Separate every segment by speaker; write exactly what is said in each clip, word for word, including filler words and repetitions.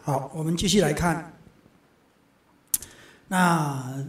Speaker 1: 好，我们继续来看。那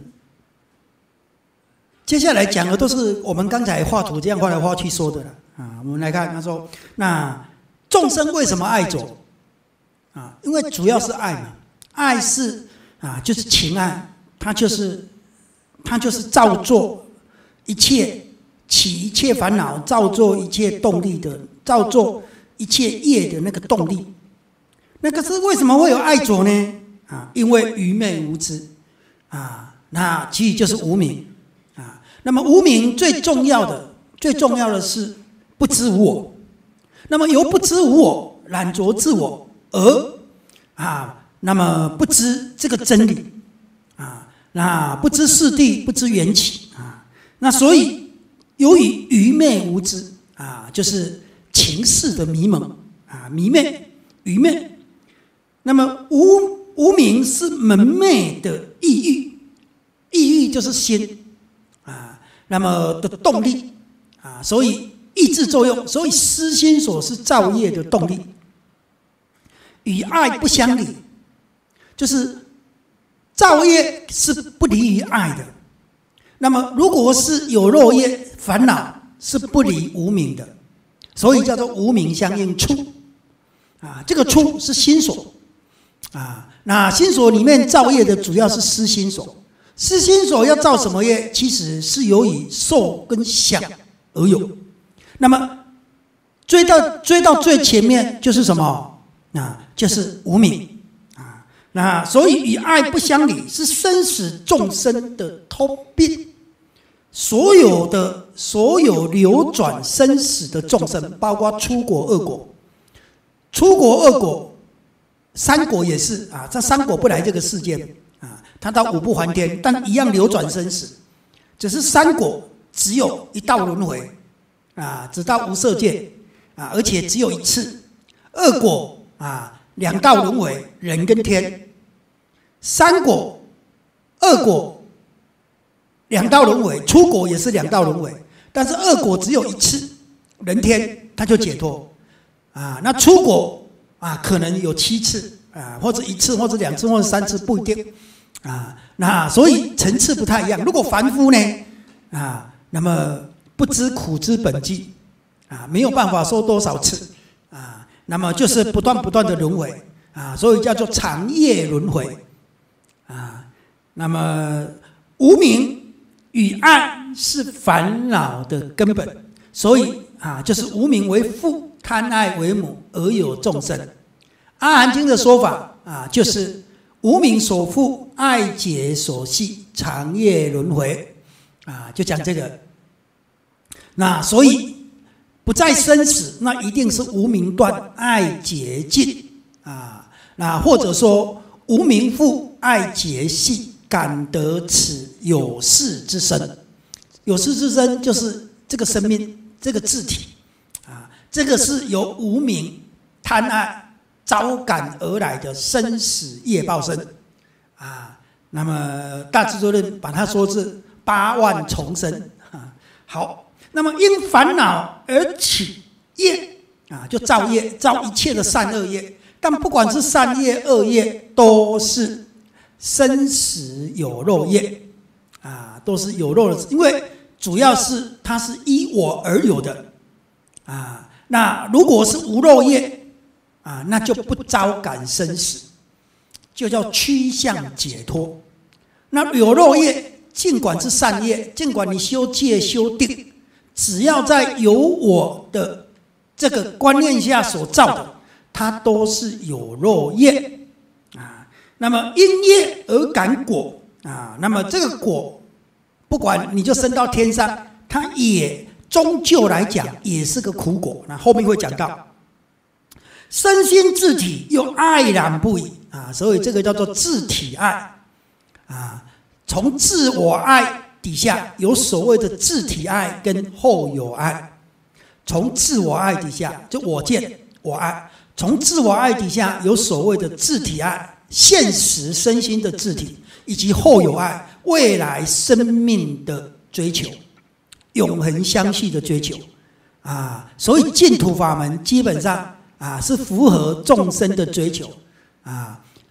Speaker 1: 接下来讲的都是我们刚才画图这样画来画去说的了啊。我们来看，他说：“那众生为什么爱着？啊，因为主要是爱嘛，爱是啊，就是情爱，它就是它就是造作一切起一切烦恼，造作一切动力的，造作一切业的那个动力。那个是为什么会有爱着呢？啊，因为愚昧无知啊，那其实就是无明啊。那么无明最重要的、最重要的是不知无我。那么由不知无我染着自我，而啊，那么不知这个真理啊，那不知四谛，不知缘起啊。那所以由于愚昧无知啊，就是情事的迷蒙啊，迷昧、愚昧。那么无无明是门昧的意欲，意欲就是心啊，那么的动力啊，所以意志作用，所以思心所是造业的动力。与爱不相离，就是造业是不离于爱的。那么如果是有漏业烦恼，是不离无明的，所以叫做无明相应出啊。这个出是心所。啊，那心所里面造业的主要是思心所，思心所要造什么业？其实是由于受跟想而有。那么追到追到最前面就是什么？啊，就是无明啊。那所以与爱不相离，是生死众生的通病。所有的所有流转生死的众生，包括出国恶果，出国恶果。三果也是啊，这三果不来这个世界啊，他到五不还天，但一样流转生死。只是三果只有一道轮回啊，只到无色界啊，而且只有一次。二果啊，两道轮回，人跟天。三果，二果，两道轮回，出果也是两道轮回，但是二果只有一次，人天他就解脱啊，那出果。啊，可能有七次啊，或者一次，或者两次，或者三次，不一定啊。那所以层次不太一样。如果凡夫呢，啊，那么不知苦之本际啊，没有办法说多少次啊，那么就是不断不断的轮回啊，所以叫做长夜轮回啊。那么无明与爱是烦恼的根本，所以啊，就是无明为父。贪爱为母，而有众生。阿含经的说法啊，就是无明所缚，爱结所系，长夜轮回啊，就讲这个。那所以不再生死，那一定是无明断，爱结尽啊。那或者说无明缚，爱结系，感得此有事之身。有事之身就是这个生命，这个自体。这个是由无明贪爱招感而来的生死业报身啊。那么大智度论把它说是八万重生啊。好，那么因烦恼而起业啊，就造业，造一切的善恶业。但不管是善业恶业，都是生死有漏业啊，都是有漏的，因为主要是它是依我而有的啊。那如果是无漏业啊，那就不招感生死，就叫趋向解脱。那有漏业，尽管是善业，尽管你修戒修定，只要在有我的这个观念下所造的，它都是有漏业啊。那么因业而感果啊，那么这个果，不管你就升到天上，它也。终究来讲也是个苦果，那后面会讲到，身心自体又爱染不已啊，所以这个叫做自体爱啊。从自我爱底下有所谓的自体爱跟后有爱，从自我爱底下就我见我爱，从自我爱底下有所谓的自体爱，现实身心的自体，以及后有爱，未来生命的追求。永恒相续的追求啊，所以净土法门基本上啊是符合众生的追求啊。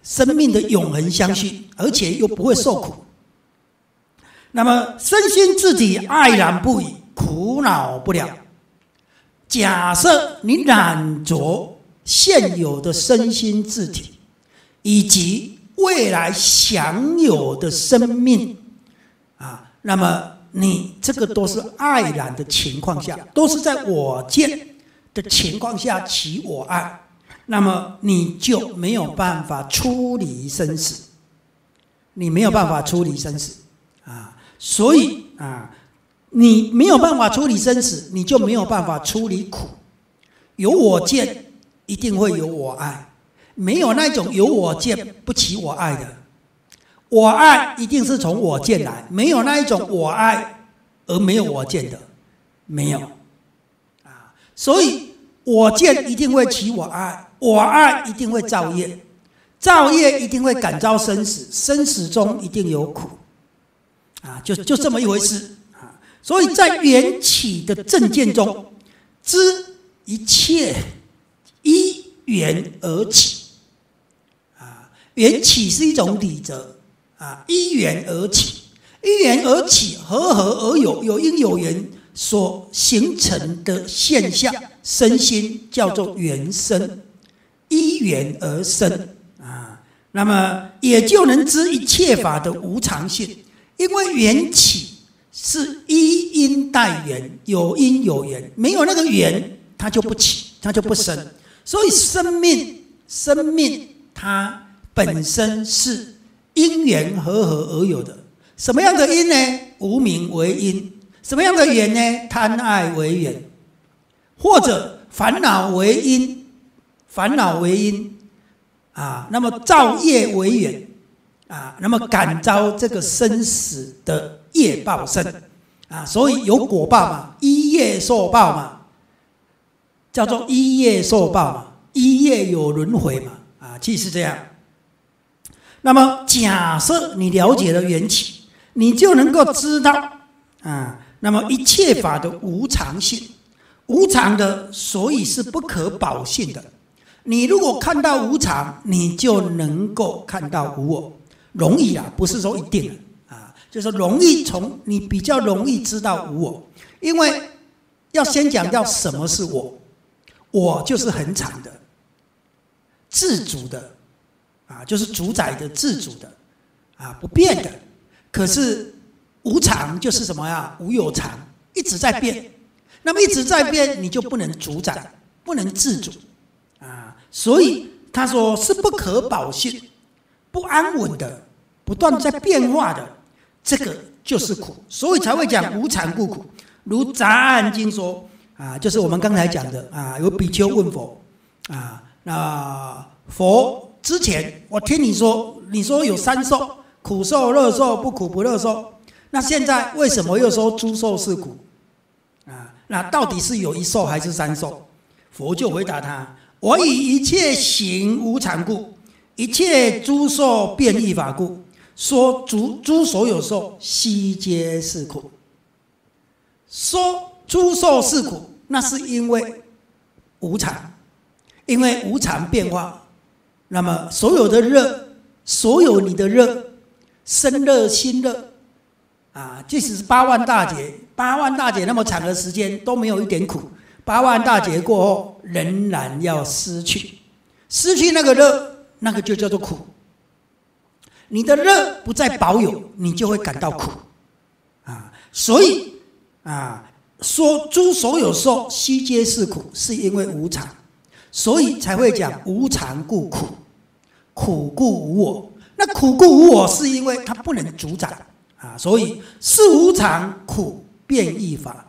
Speaker 1: 生命的永恒相续，而且又不会受苦。那么身心自体爱然不已，苦恼不了。假设你染着现有的身心自体，以及未来享有的生命啊，那么你这个都是爱染的情况下，都是在我见的情况下起我爱，那么你就没有办法出离生死，你没有办法出离生死啊。所以啊，你没有办法出离生死，你就没有办法出离苦。有我见，一定会有我爱，没有那种有我见不起我爱的。我爱一定是从我见来，没有那一种我爱而没有我见的，没有啊。所以我见一定会起我爱，我爱一定会造业，造业一定会感召生死，生死中一定有苦。啊，就就这么一回事啊！所以在缘起的正见中，知一切依缘而起啊。缘起是一种理则啊，依缘而起，依缘而起，合合而有，有因有缘所形成的现象，身心叫做缘生，依缘而生啊。那么也就能知一切法的无常性。因为缘起是依因带缘，有因有缘，没有那个缘，它就不起，它就不生。所以生命，生命它本身是因缘合合而有的。什么样的因呢？无明为因。什么样的缘呢？贪爱为缘，或者烦恼为因，烦恼为因啊，那么造业为缘。啊，那么感召这个生死的业报身啊，所以有果报嘛，依业受报嘛，叫做依业受报嘛，依业有轮回嘛，啊，其实是这样。那么假设你了解了缘起，你就能够知道啊，那么一切法的无常性，无常的，所以是不可保性的。你如果看到无常，你就能够看到无我。容易啊，不是说一定啊，就是容易从你比较容易知道无我，因为要先讲到什么是我，我就是恒常的、自主的啊，就是主宰的、自主的啊，不变的。可是无常就是什么呀？无有常，一直在变。那么一直在变，你就不能主宰，不能自主啊。所以他说是不可保性、不安稳的。不断在变化的，这个就是苦，所以才会讲无常故苦。如《杂案经》说啊，就是我们刚才讲的啊，有比丘问佛啊，那佛之前我听你说，你说有三受，苦受、乐受、不苦不乐受，那现在为什么又说诸受是苦啊？那到底是有一受还是三受？佛就回答他：我以一切行无常故，一切诸受变异法故。说诸诸所有受悉皆是苦，说诸受是苦，那是因为无常，因为无常变化。那么所有的热，所有你的热，身热心热啊，即使是八万大劫，八万大劫那么长的时间都没有一点苦，八万大劫过后仍然要失去，失去那个热，那个就叫做苦。你的热不再保有，你就会感到苦啊。所以啊，说诸所有受悉皆是苦，是因为无常，所以才会讲无常故苦，苦故无我。那苦故无我，是因为它不能主宰啊，所以是无常苦变异法。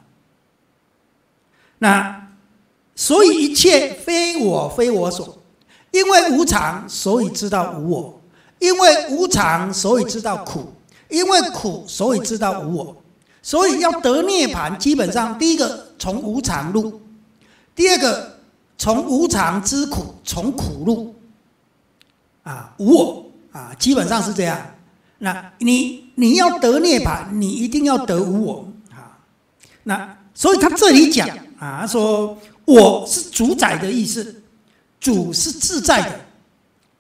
Speaker 1: 那所以一切非我非我所，因为无常，所以知道无我。因为无常，所以知道苦；因为苦，所以知道无我。所以要得涅槃，基本上第一个从无常入，第二个从无常知苦，从苦入。啊，无我啊，基本上是这样。那你你要得涅槃，你一定要得无我啊。那所以他这里讲啊，说我是主宰的意思，主是自在的。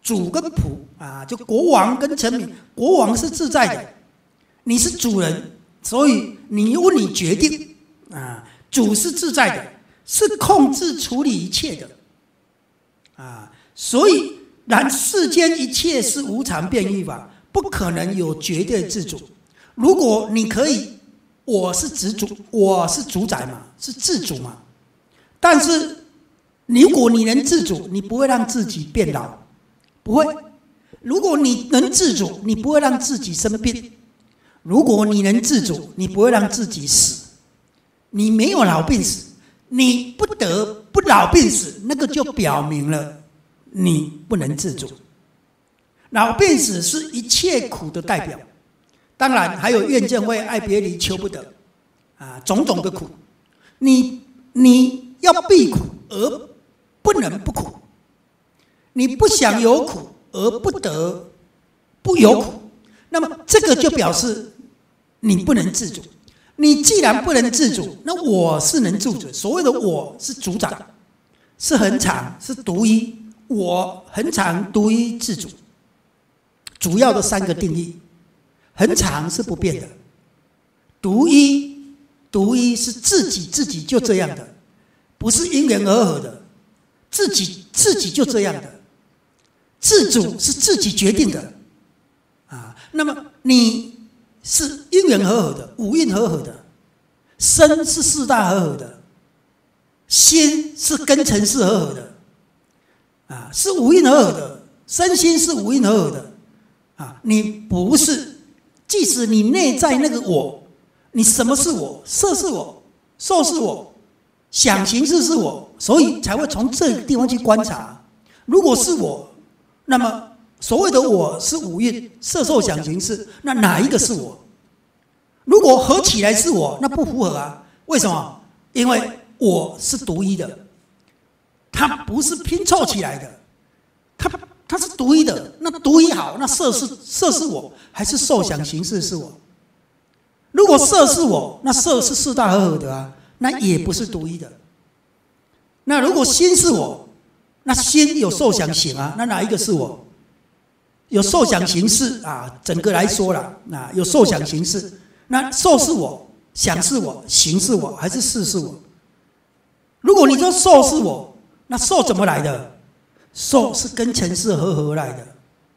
Speaker 1: 主跟仆啊，就国王跟臣民，国王是自在的，你是主人，所以你由你决定啊。主是自在的，是控制处理一切的啊。所以，然世间一切是无常变异法，不可能有绝对自主。如果你可以，我是执主，我是主宰嘛，是自主嘛。但是，如果你能自主，你不会让自己变老，不会。如果你能自主，你不会让自己生病；如果你能自主，你不会让自己死。你没有老病死，你不得不老病死，那个就表明了你不能自主。老病死是一切苦的代表，当然还有怨憎会、爱别离、求不得啊，种种的苦。你你要避苦而不能不苦，你不想有苦而不得不有苦，那么这个就表示你不能自主。你既然不能自主，那我是能自主。所谓的我是主宰，是恒常，是独一。我恒常、独一、自主，主要的三个定义。恒常是不变的，独一，独一是自己自己就这样的，不是因缘而合的，自己自己就这样的。自主是自己决定的啊。那么你是因缘和合的，五蕴和合的，身是四大和合的，心是根尘是和合的，啊，是五蕴和合的，身心是五蕴和合的，啊，你不是，即使你内在那个我，你什么是我？色是我，受是我，想行识是我，所以才会从这个地方去观察。如果是我，那么所谓的我是五蕴，色受想行识，那哪一个是我？如果合起来是我，那不符合啊？为什么？因为我是独一的，它不是拼凑起来的，它它是独一的。那独一好，那色是色是我，还是受想行识是我？如果色是我，那色是四大和合的啊，那也不是独一的。那如果心是我，那心有受想行啊，那哪一个是我？有受想行识啊，整个来说啦，啊，有受想行识，那受是我，想是我，行是我，还是识是我？如果你说受是我，那受怎么来的？受是跟尘世合合来的，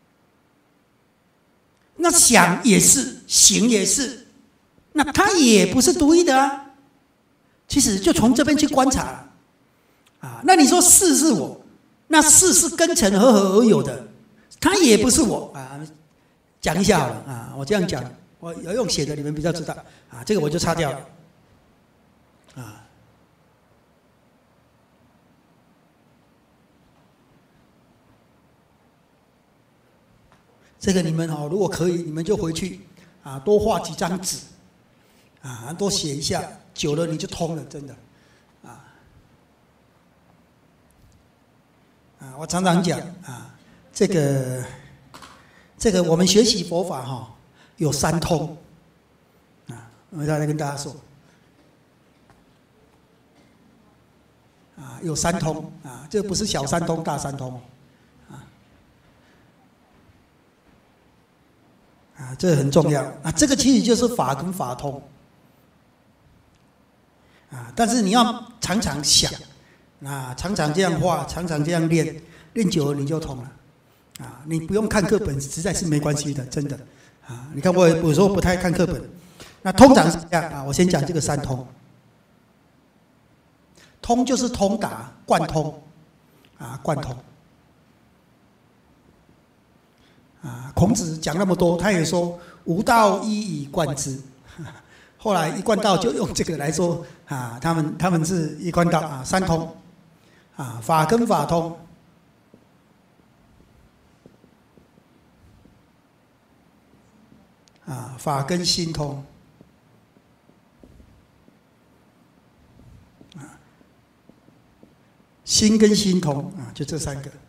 Speaker 1: 那想也是，行也是，那它也不是独一的啊。其实就从这边去观察啊，那你说识是我，那识是跟尘合合而有的。他也不是我啊，讲一下好了啊，我这样讲，我要用写的，你们比较知道啊，这个我就擦掉了啊。这个你们哦，如果可以，你们就回去啊，多画几张纸啊，多写一下，久了你就通了，真的啊啊！我常常讲啊。这个，这个我们学习佛法哈、哦，有三通啊，我再来跟大家说啊，有三通啊，这不是小三通、大三通啊啊，这很重要啊，这个其实就是法跟法通啊，但是你要常常想啊，常常这样画，常常这样练，练久了你就通了。啊，你不用看课本，实在是没关系的，真的。啊，你看我有时候不太看课本，那通常是这样啊。我先讲这个三通，通就是通达、贯通，啊，贯通。啊，孔子讲那么多，他也说无道一以贯之。后来一贯道就用这个来说啊，他们他们是一贯道啊，三通，啊，法跟法通。啊，法跟心通，啊，心跟心通啊，就这三个。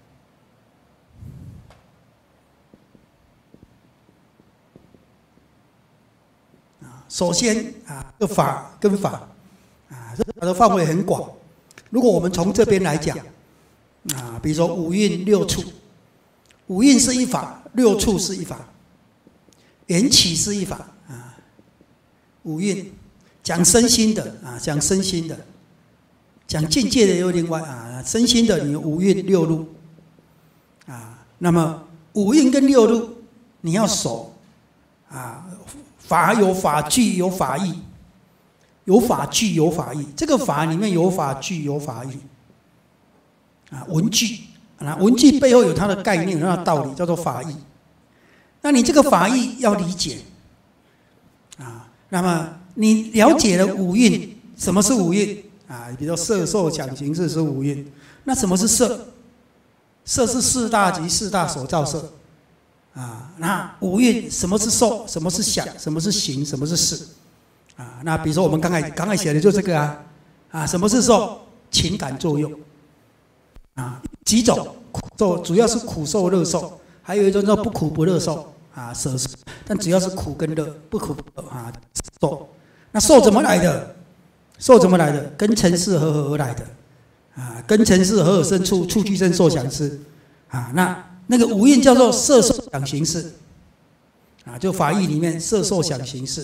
Speaker 1: 啊，首先啊，这法跟法，啊，这法的范围很广。如果我们从这边来讲，啊，比如说五蕴六处， 五蕴是一法，六处是一法，缘起是一法啊。五蕴讲身心的啊，讲身心的，讲境界的又另外啊，身心的你有五蕴六路啊。那么五蕴跟六路你要守啊，法有法具有法义，有法具有法义，这个法里面有法具有法义啊，文具。那文具背后有它的概念，有它的道理，叫做法义。那你这个法义要理解啊。那么你了解了五蕴，什么是五蕴啊？比如说色、受、想、行、识是五蕴。那什么是色？色是四大及四大所造色啊。那五蕴什么是受？什么是想？什么是行？什么是识？啊，那比如说我们刚才刚才写的就这个啊啊，什么是受？情感作用。啊，几种苦受，主要是苦受、乐受，还有一种叫不苦不乐受啊，舍受，但主要是苦跟乐，不苦不乐啊受。那受怎么来的？受怎么来的？跟尘世合合而来的啊，跟尘世合合生处，处俱生受想识啊。那那个五蕴叫做色受想行识啊，就法义里面色受想行识。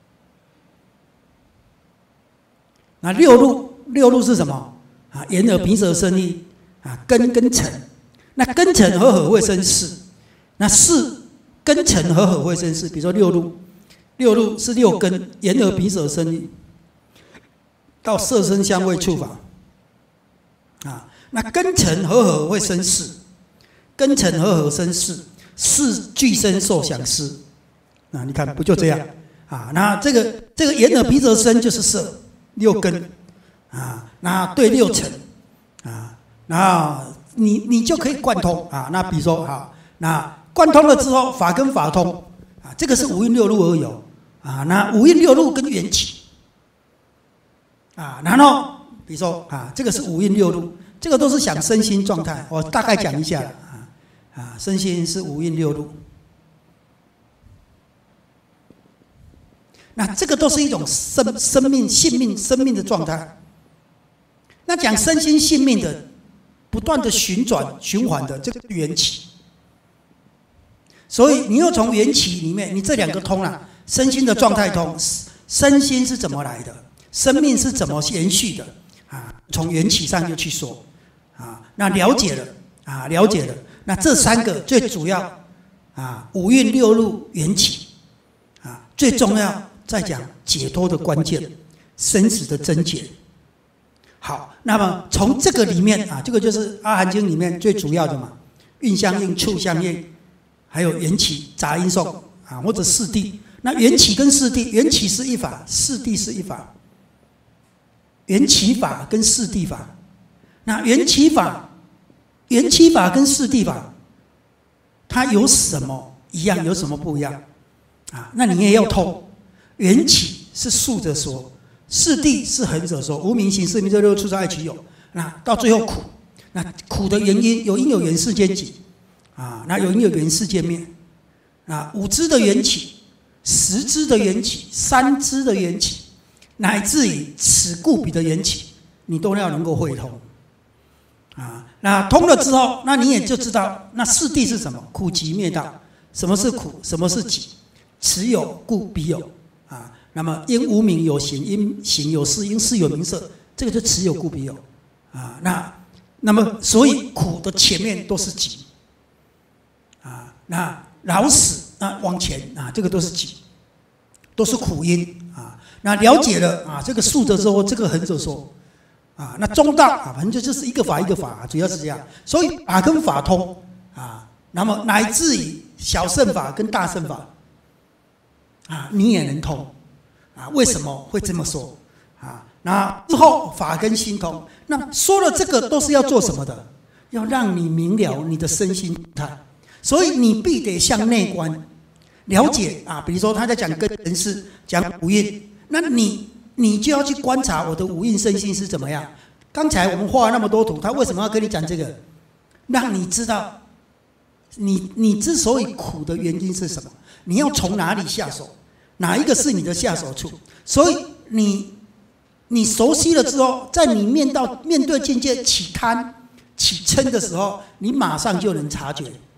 Speaker 1: 那六路，六路是什么啊？眼耳鼻舌身意。啊，根跟尘，那根尘合合会生识，那识根尘合合会生识。比如说六路，六路是六根，眼耳鼻舌身意，到色声香味触法。啊，那根尘合合会生识，根尘合合生识，识俱生受想识。啊，你看不就这样啊？那这个这个眼耳鼻舌身就是色，六根啊，那对六尘啊。那你你就可以贯通啊。那比如说好，那贯通了之后，法跟法通啊，这个是五蕴六路而有啊。那五蕴六路跟缘起啊，然后比如说啊，这个是五蕴六路，这个都是想身心状态，我大概讲一下啊啊，身心是五蕴六路。那这个都是一种生生命、性命、生命的状态。那讲身心性命的。不断的旋转循环的这个缘起，所以你又从缘起里面，你这两个通了、啊，身心的状态通，身心是怎么来的，生命是怎么延续的啊？从缘起上就去说啊，那了解了啊，了解了，那这三个最主要啊，五蕴六路缘起啊，最重要在讲解脱的关键，生死的症结。好，那么从这个里面啊，这个就是《阿含经》里面最主要的嘛，蕴相应、处相应，还有缘起、杂因受啊，或者四谛。那缘起跟四谛，缘起是一法，四谛是一法。缘起法跟四谛法，那缘起法、缘起法跟四谛法，它有什么一样，有什么不一样啊？那你也要通。缘起是竖着说。四谛是横着说，无明行识名色六处是爱取有。那到最后苦，那苦的原因有因有缘世间集啊，那有因有缘世间灭啊，五支的缘起，十支的缘起，三支的缘起，乃至于此故彼的缘起，你都要能够会通啊。那通了之后，那你也就知道那四谛是什么，苦集灭道。什么是苦？什么是集？此有故彼有啊。那么因无明有行，因行有事，因事有名色，这个就此有故彼有啊。那那么所以苦的前面都是集啊，那老死啊往前啊，这个都是集，都是苦因啊。那了解了啊，这个竖着说，这个横着说啊，那中道啊，反正就是一个法一个法，主要是这样。所以法跟法通啊，那么乃至于小乘法跟大乘法啊，你也能通。啊，为什么会这么说？啊，那之后法跟心通，那说了这个都是要做什么的？要让你明了你的身心态，所以你必得向内观，了解啊。比如说他在讲根尘世，讲五蕴，那你你就要去观察我的五蕴身心是怎么样。刚才我们画了那么多图，他为什么要跟你讲这个？让你知道你你之所以苦的原因是什么，你要从哪里下手。哪一个是你的下手处？所以你你熟悉了之后，在你面到面对境界起贪、起嗔的时候，你马上就能察觉，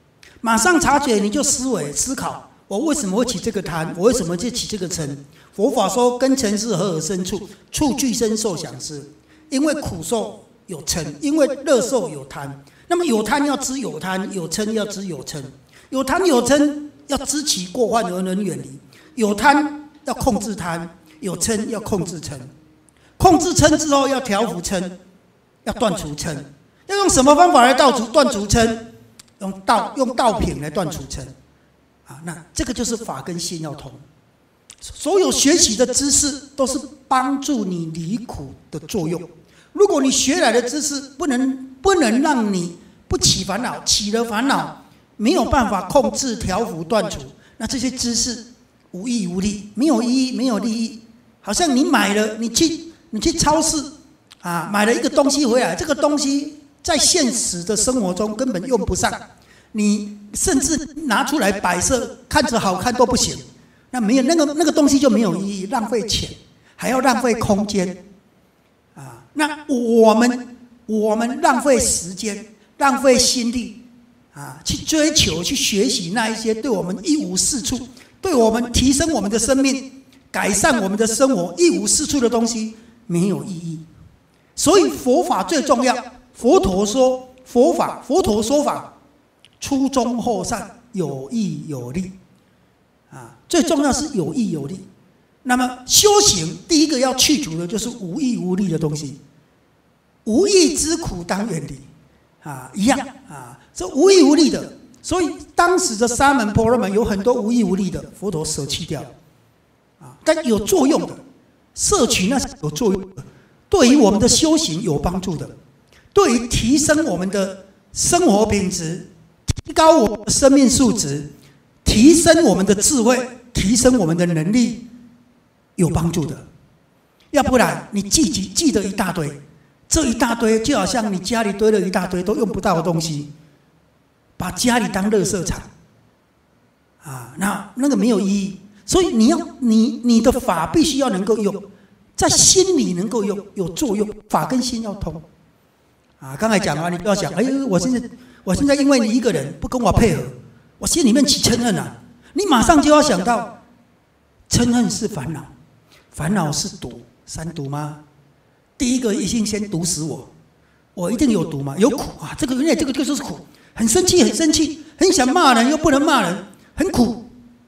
Speaker 1: 马上察觉你就思维思考，我为什么会起这个贪？我为什么就起这个嗔？佛法说根尘是合而生处，处具生受想思。因为苦受有嗔，因为乐受有贪。那么有贪要知有贪，有嗔要知有嗔。有贪有嗔要知其过患而能远离。有贪要控制贪，有嗔要控制嗔。控制嗔之后要调伏嗔，要断除嗔。要用什么方法来断除断除嗔？用道用道品来断除嗔。啊，那这个就是法跟心要通。所有学习的知识都是帮助你离苦的作用。如果你学来的知识不能不能让你不起烦恼，起了烦恼没有办法控制、调伏、断除，那这些知识无益无利，没有意义，没有利益。好像你买了，你去你去超市啊，买了一个东西回来，这个东西在现实的生活中根本用不上，你甚至拿出来摆设，看着好看都不行。那没有那个那个东西就没有意义，浪费钱，还要浪费空间，啊！那我们我们浪费时间，浪费心力，啊，去追求、去学习那一些对我们一无是处、对我们提升我们的生命、改善我们的生活一无是处的东西，没有意义。所以佛法最重要。佛陀说佛法，佛陀说法，初中后善，有益有利。啊，最重要是有益有利。那么修行第一个要去除的就是无益无利的东西，无益之苦当远离。啊，一样啊，这无益无利的。所以当时的沙门婆罗门有很多无益无利的，佛陀舍弃掉。啊，但有作用的，摄取那是有作用的，对于我们的修行有帮助的，对于提升我们的生活品质，提高我们的生命素质。提升我们的智慧，提升我们的能力，有帮助的。要不然你记记记得一大堆，这一大堆就好像你家里堆了一大堆都用不到的东西，把家里当垃圾场，啊，那那个没有意义。所以你要你你的法必须要能够用，在心里能够用有作用，法跟心要通。啊，刚才讲啊，你不要想，哎，我现在我现在因为你一个人不跟我配合。我心里面起嗔恨啊，你马上就要想到，嗔恨是烦恼，烦恼是毒，三毒吗？第一个一定先毒死我，我一定有毒吗？有苦啊，这个原来这个就是苦，很生气，很生气，很想骂人又不能骂人，很苦，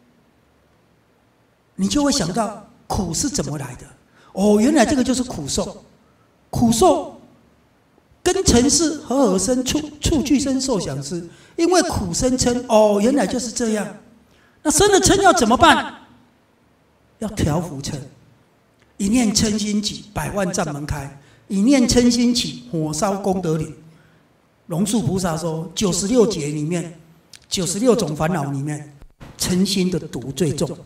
Speaker 1: 你就会想到苦是怎么来的？哦，原来这个就是苦受，苦受根尘是合而生处，处具生受想思。因为苦生嗔，哦，原来就是这样。那生了嗔要怎么办？要调伏嗔。一念嗔心起，百万障门开；一念嗔心起，火烧功德林。龙树菩萨说，九十六劫里面，九十六种烦恼里面，嗔心的毒最重。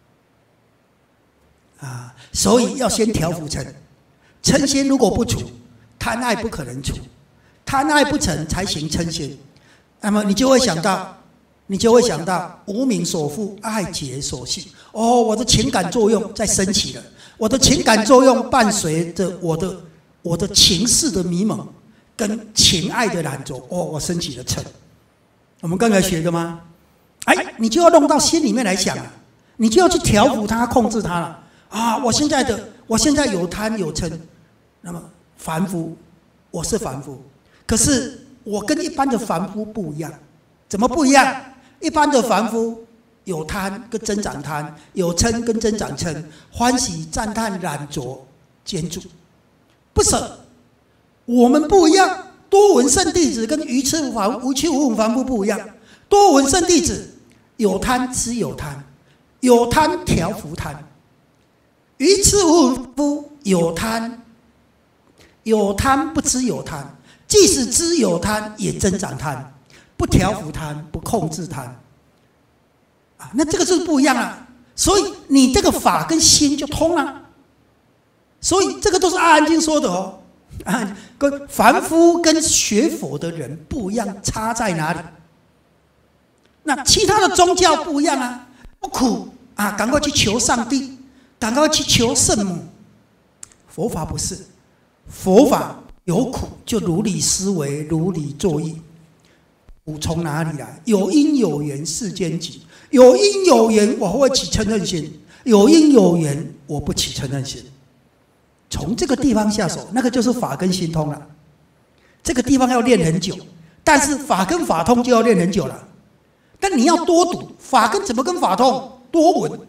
Speaker 1: 啊，所以要先调伏嗔。嗔心如果不除，贪爱不可能除，贪爱不成才行嗔心。那么你就会想到，你就会想到无名所缚，爱结所系。哦，我的情感作用在升起了，我的情感作用伴随着我的我的情势的迷蒙，跟情爱的染着。哦，我升起了嗔。我们刚才学的吗？哎，你就要弄到心里面来想了，你就要去调伏它，控制它了。啊，我现在的我现在有贪有嗔，那么凡夫，我是凡夫，可是。我跟一般的凡夫不一样，怎么不一样？一般的凡夫有贪跟增长贪，有嗔跟增长嗔，欢喜赞叹染着兼住，不舍。我们不一样，多闻圣弟子跟愚痴无凡无趣无闻凡夫不一样。多闻圣弟子有贪知有贪，有贪调伏贪；愚痴无闻夫有贪，有贪不知有贪。即使知有贪，也增长贪，不调伏贪，不控制贪，啊，那这个是不一样啊。所以你这个法跟心就通了。所以这个都是阿含经说的哦。啊，跟凡夫跟学佛的人不一样，差在哪里？那其他的宗教不一样啊，不苦啊，赶快去求上帝，赶快去求圣母。佛法不是，佛法。有苦就如理思维，如理作意。 苦从哪里来？有因有缘，世间集。有因有缘，我会起嗔恨心；有因有缘，我不起嗔恨心。从这个地方下手，那个就是法跟心通了。这个地方要练很久，但是法跟法通就要练很久了。但你要多读法跟怎么跟法通？多闻、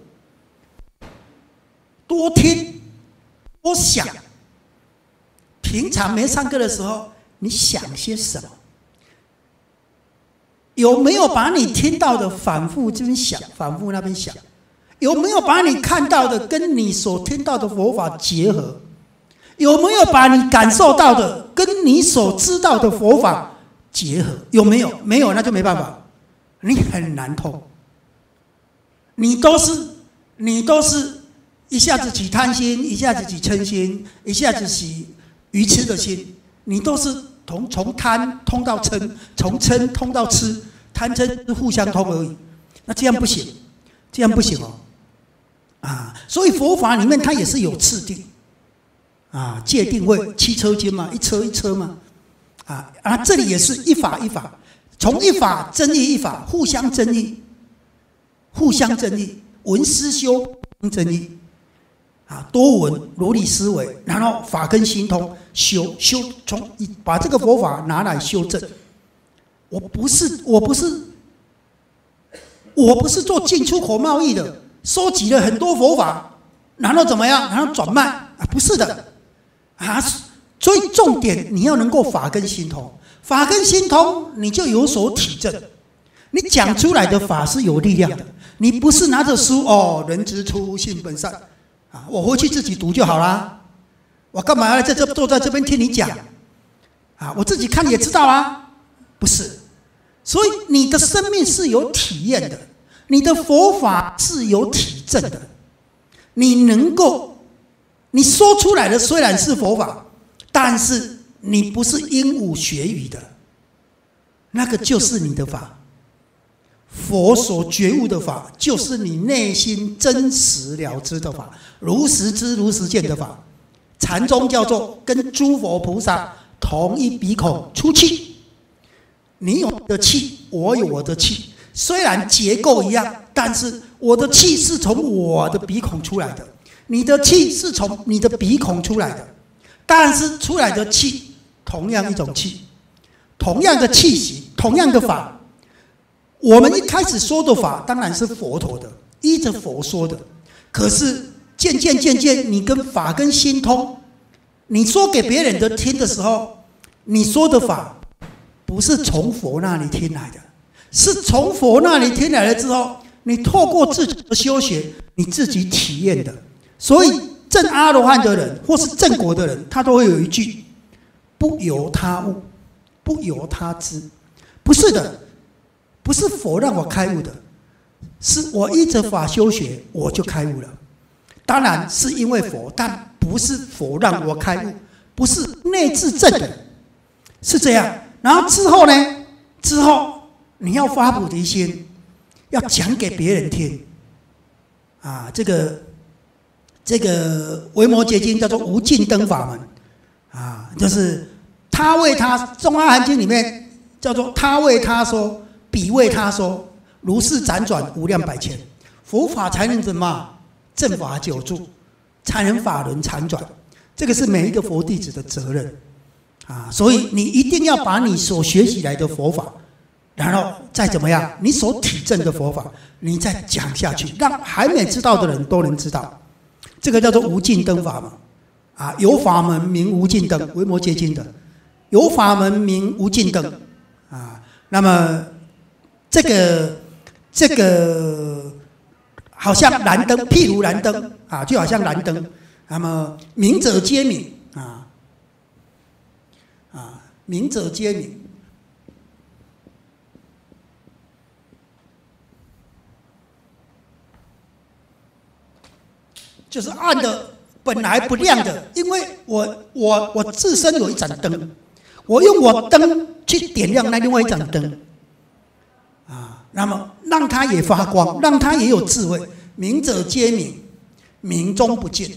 Speaker 1: 多听、多想。平常没上课的时候，你想些什么？有没有把你听到的反复这边想，反复那边想？有没有把你看到的跟你所听到的佛法结合？有没有把你感受到的跟你所知道的佛法结合？有没有？没有，那就没办法，你很难通。你都是你都是一下子起贪心，一下子起嗔心，一下子起愚痴的心，你都是从从贪通到嗔，从嗔通到痴，贪嗔是互相通而已。那这样不行，这样不行哦。啊，所以佛法里面它也是有次第。啊，戒定慧七车经嘛，一车一车嘛，啊啊，这里也是一法一法，从一法增益一法，互相增益，互相增益，闻思修增益，啊，多闻如理思维，然后法跟心通，修修从把这个佛法拿来修正。我不是我不是我不是做进出口贸易的，收集了很多佛法，然后怎么样，然后转卖啊？不是的。啊，所以重点你要能够法跟心通，法跟心通，你就有所体证。你讲出来的法是有力量的，你不是拿着书哦，人之初性本善啊，我回去自己读就好啦。我干嘛要在这坐在这边听你讲啊？我自己看也知道啊，不是。所以你的生命是有体验的，你的佛法是有体证的，你能够。你说出来的虽然是佛法，但是你不是鹦鹉学语的，那个就是你的法。佛所觉悟的法，就是你内心真实了知的法，如实知如实见的法。禅宗叫做跟诸佛菩萨同一鼻孔出气，你有你的气，我有我的气，虽然结构一样，但是我的气是从我的鼻孔出来的。你的气是从你的鼻孔出来的，但是出来的气同样一种气，同样的气息，同样的法。我们一开始说的法当然是佛陀的，依着佛说的。可是渐渐渐渐，你跟法跟心通，你说给别人的听的时候，你说的法不是从佛那里听来的，是从佛那里听来了之后，你透过自己的修学，你自己体验的。所以证阿罗汉的人，或是证果的人，他都会有一句：不由他悟，不由他知。不是的，不是佛让我开悟的，是我依着法修学，我就开悟了。当然是因为佛，但不是佛让我开悟，不是内自证的，是这样。然后之后呢？之后你要发菩提心，要讲给别人听。啊，这个。这个维摩诘经叫做无尽灯法门，啊，就是他为他《中阿含经》里面叫做他为他说，彼为他说，如是辗转无量百千，佛法才能怎么正法久住，才能法轮常转。这个是每一个佛弟子的责任啊，所以你一定要把你所学习来的佛法，然后再怎么样，你所体证的佛法，你再讲下去，让还没知道的人都能知道。这个叫做无尽灯法嘛，啊，有法门名无尽灯，维摩诘经的，有法门名无尽灯，啊，那么这个这个好像燃灯，譬如燃灯啊，就好像燃灯，那么明者皆明啊，啊，明者皆明。就是暗的，本来不亮的，因为我我我自身有一盏灯，我用我灯去点亮那另外一盏灯，啊，那么让它也发光，让它也有智慧。明者皆明，明中不见。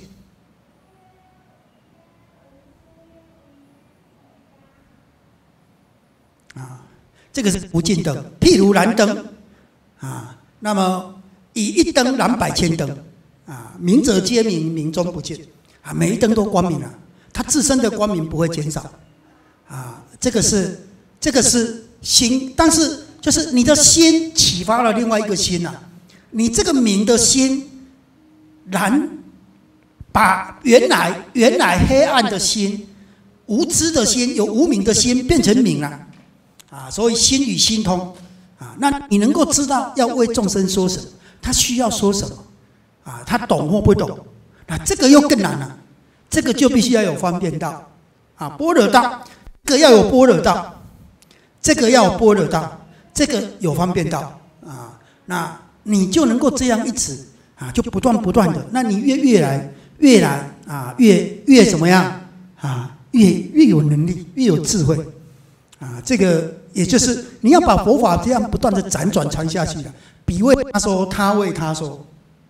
Speaker 1: 啊， 这个是无尽灯。譬如燃灯啊，那么以一灯燃百千灯啊，明者皆明，明中不尽啊，每一灯都光明了，它自身的光明不会减少啊。这个是这个是心，但是就是你的心启发了另外一个心啊，你这个明的心燃，把原来原来黑暗的心、无知的心、有无明的心变成明了啊，所以心与心通啊。那你能够知道要为众生说什么，他需要说什么啊？他懂或不懂？那这个又更难了，这个就必须要有方便道啊，般若道，这个要有般若道，这个要有般若道，这个有方便道啊。那你就能够这样一直啊，就不断不断的，那你越越来越来啊，越越怎么样啊？越越有能力，越有智慧啊！这个也就是你要把佛法这样不断的辗转传下去的，彼为他说，他为他说。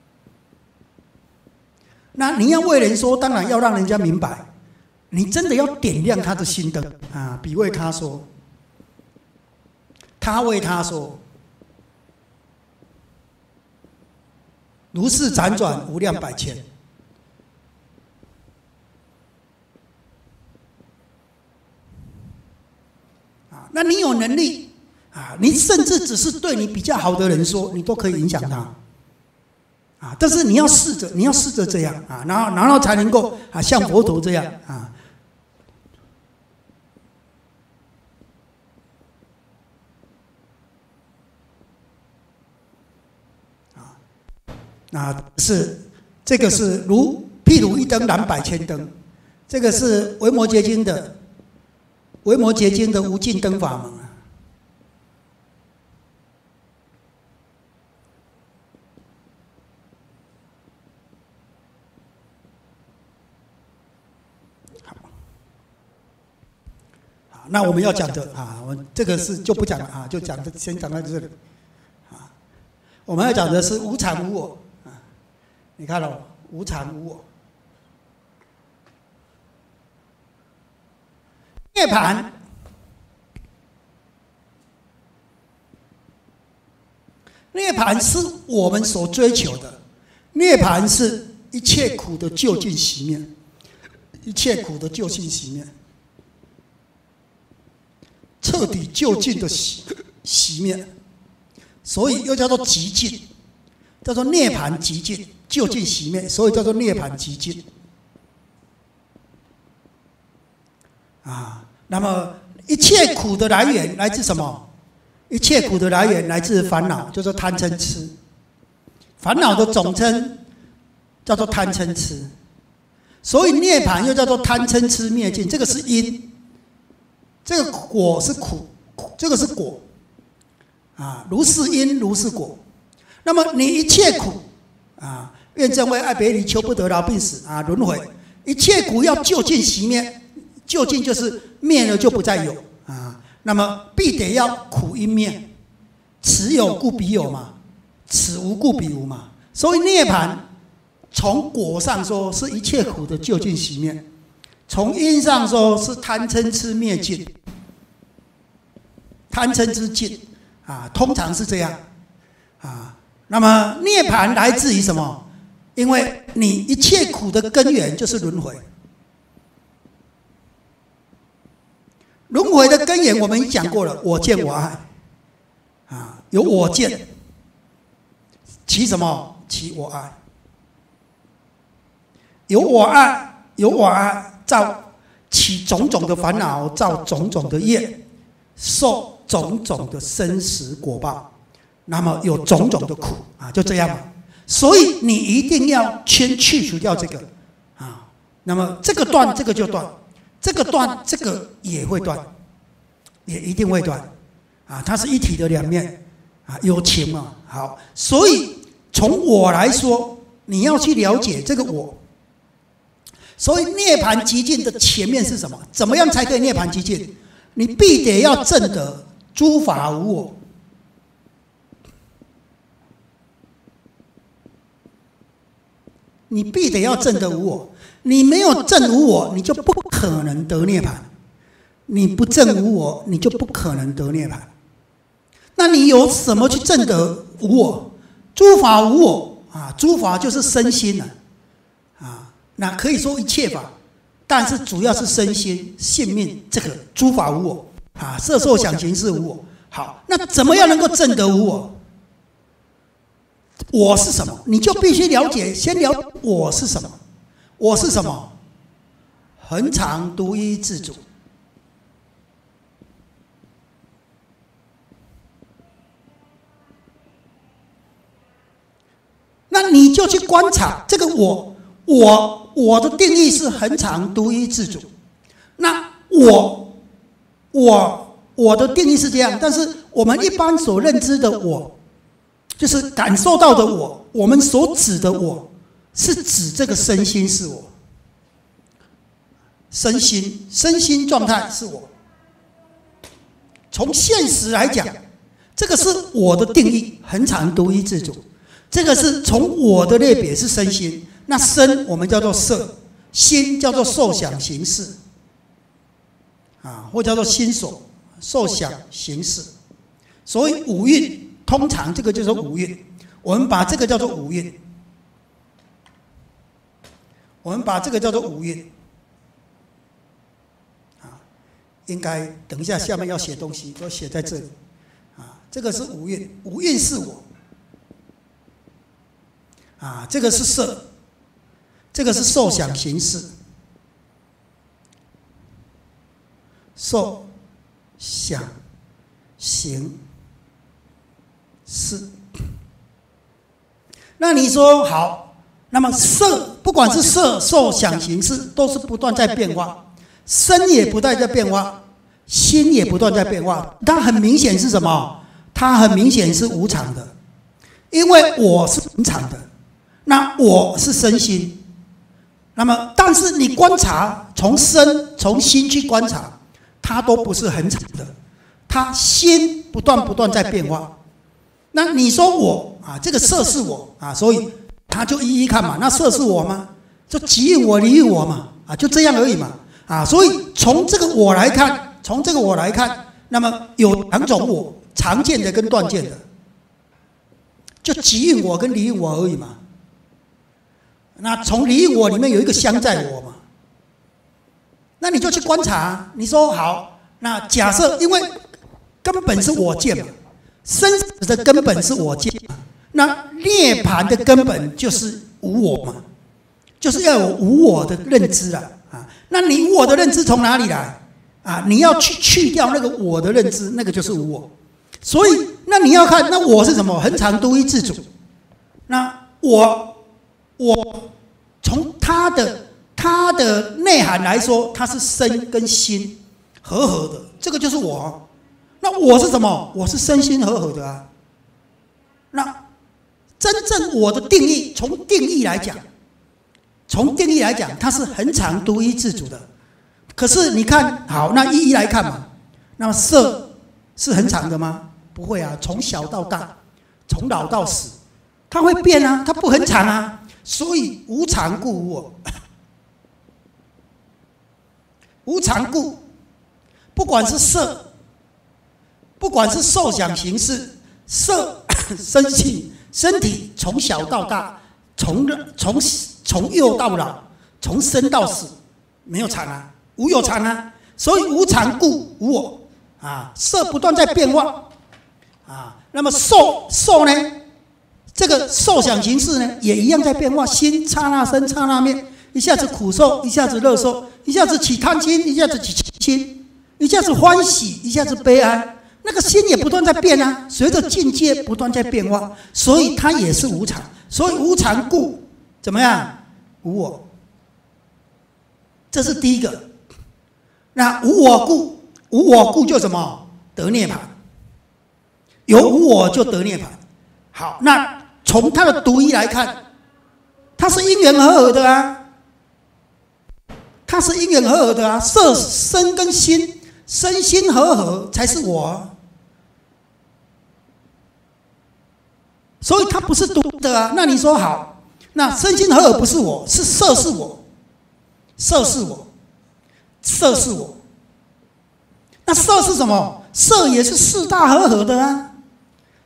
Speaker 1: 那你要为人说，当然要让人家明白，你真的要点亮他的心灯啊！彼为他说，他为他说，如是辗转无量百千。那你有能力啊，你甚至只是对你比较好的人说，你都可以影响他啊。但是你要试着，你要试着这样啊，然后然后才能够啊，像佛陀这样啊。啊，那是这个是如譬如一灯燃百千灯，这个是维摩诘经的。维摩诘经的无尽灯法门啊，好，好，那我们要讲的啊，我这个是就不讲了啊，就讲的先讲到这里啊。我们要讲的是无常无我啊，你看了无常无我。涅槃，涅槃是我们所追求的。涅槃是一切苦的究竟熄灭，一切苦的究竟熄灭，彻底究竟的熄熄灭，所以又叫做极尽，叫做涅槃极尽，究竟熄灭，所以叫做涅槃极尽。啊，那么一切苦的来源来自什么？一切苦的来源来自烦恼，叫做贪嗔痴。烦恼的总称叫做贪嗔痴，所以涅槃又叫做贪嗔痴灭尽。这个是因，这个果是苦，这个是果。啊，如是因，如是果。那么你一切苦啊，怨憎会爱别离，求不得，饶病死啊，轮回，一切苦要究竟熄灭。究竟就是灭了就不再有啊，那么必得要苦因灭，此有故彼有嘛，此无故彼无嘛。所以涅槃从果上说是一切苦的究竟熄灭，从因上说是贪嗔痴灭尽，贪嗔痴尽啊，通常是这样啊。那么涅槃来自于什么？因为你一切苦的根源就是轮回。轮回的根源我们已讲过了，我见我爱，啊，有我见，起什么？起我爱，有我爱，有我爱，造起种种的烦恼，造种种的业，受种种的生死果报，那么有种种的苦啊，就这样嘛。所以你一定要先去除掉这个啊，那么这个断，这个就断。这个断，这个也会断，也一定会断，啊，它是一体的两面，啊，有情嘛。好，所以从我来说，你要去了解这个我。所以涅槃极尽的前面是什么？怎么样才可以涅槃极尽？你必得要证得诸法无我。你必得要证得无我。你没有证无我，你就不可能得涅槃；你不证无我，你就不可能得涅槃。 那你有什么去证得无我？诸法无我啊，诸法就是身心了啊。那可以说一切法，但是主要是身心、性命这个诸法无我啊，色受想行识无我。好，那怎么样能够证得无我？我是什么？你就必须了解，先了解我是什么。我是什么？恒常独一自主。那你就去观察这个我，我我的定义是恒常独一自主。那我我我的定义是这样，但是我们一般所认知的我，就是感受到的我，我们所指的我，是指这个身心是我，身心身心状态是我。从现实来讲，这个是我的定义，恒常独一自主。这个是从我的类别是身心，那身我们叫做色，心叫做受想行识，啊，或叫做心所受想行识。所以五蕴，通常这个就是五蕴，我们把这个叫做五蕴，我们把这个叫做五蕴，啊，应该等一下下面要写东西，都写在这里，啊，这个是五蕴，五蕴是我。啊，这个是色，这个是受想行识，受想行识。那你说好，那么色不管是色、受想行识，都是不断在变化，身也不断在变化，心也不断在变化。它很明显是什么？它很明显是无常的，因为我是无常的。那我是身心，那么但是你观察，从身从心去观察，它都不是恒常的，它心不断不断在变化。那你说我啊，这个色是我啊，所以他就一一看嘛，那色是我吗？就即应我离应我嘛，啊，就这样而已嘛，啊，所以从这个我来看，从这个我来看，那么有两种我，常见的跟断见的，就即应我跟离应我而已嘛。那从离应我里面有一个相在我嘛，那你就去观察。你说好，那假设因为根本是我见嘛，生死的根本是我见嘛，那涅槃的根本就是无我嘛，就是要有无我的认知啊啊。那你无我的认知从哪里来啊？你要去去掉那个我的认知，那个就是无我。所以那你要看，那我是什么？恒常独一自主。那我。我从它的它的内涵来说，它是身跟心合合的，这个就是我。那我是什么？我是身心合合的啊。那真正我的定义，从定义来讲，从定义来讲，它是恒常独一自主的。可是你看好，那一一来看嘛，那么色是恒常的吗？不会啊，从小到大，从老到死，它会变啊，它不恒常啊。所以无常故无我，无常故，不管是色，不管是受想行识，色身体身体从小到大，从从从幼到老，从生到死，没有常啊，无有常啊。所以无常故无我啊，色不断在变化啊。那么受受呢？这个受想行识呢，也一样在变化。心刹那生，刹那灭，一下子苦受，一下子乐受，一下子起贪心，一下子起气心，一下子欢喜，一下子悲哀。那个心也不断在变啊，随着境界不断在变化，所以它也是无常。所以无常故怎么样？无我。这是第一个。那无我故，无我故就什么？得涅槃。有无我就得涅槃。好，那从它的独一来看，它是因缘合合的啊，它是因缘合合的啊，色身跟心，身心合合才是我啊，所以它不是独的啊。那你说好，那身心合合不是我，是色是我，色是我，色是我。那色是什么？色也是四大合合的啊。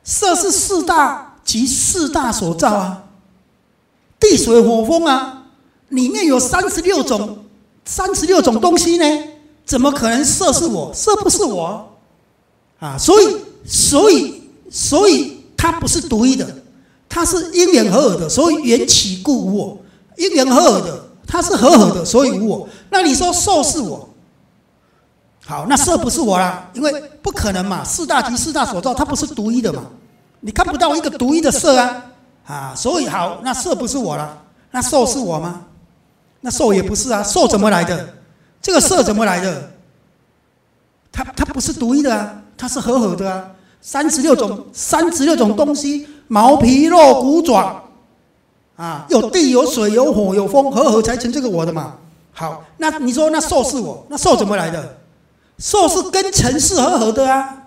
Speaker 1: 色是四大及四大所造啊，地水火风啊，里面有三十六种，三十六种东西呢，怎么可能色是我？色不是我啊！所以，所以，所以它不是独一的，它是因缘合合的，所以缘起故无我。因缘合合的，它是合合的，所以无我。那你说受是我？好，那色不是我啦，因为不可能嘛，四大及四大所造，它不是独一的嘛，你看不到一个独一的色啊，啊，所以好，那色不是我啦，那受是我吗？那受也不是啊，受怎么来的？这个色怎么来的？它它不是独一的啊，它是合合的啊，三十六种三十六种东西，毛皮肉骨爪，啊，有地有水有火有风，合合才成这个我的嘛。好，那你说那受是我，那受怎么来的？受是跟尘世合合的啊，